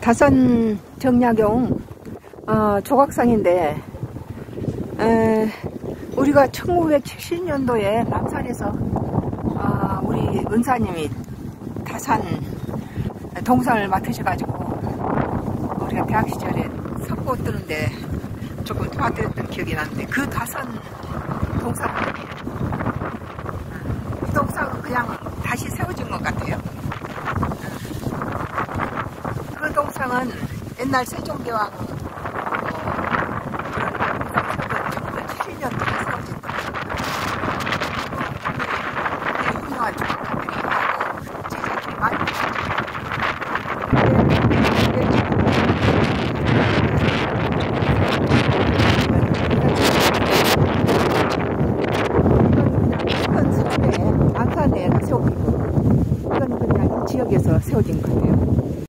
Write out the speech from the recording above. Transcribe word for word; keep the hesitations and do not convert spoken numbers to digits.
다산 정약용 어, 조각상인데 에, 우리가 천구백칠십 년도에 남산에서 어, 우리 은사님이 다산 동상을 맡으셔가지고 우리가 대학 시절에 석고 뜨는데 조금 도와드렸던 기억이 나는데 그 다산 동상이에요. 이 동상은 그냥 다시 세워진 것 같아요. 그 동상은 옛날 세종대왕 천구백칠십 년도에 세워진 동상. 훌륭한 조각가들이 하고 제작들이 많이 이건 섬에 안산에 세워진 거. 이건 그냥 지역에서 세워진 것 같아요.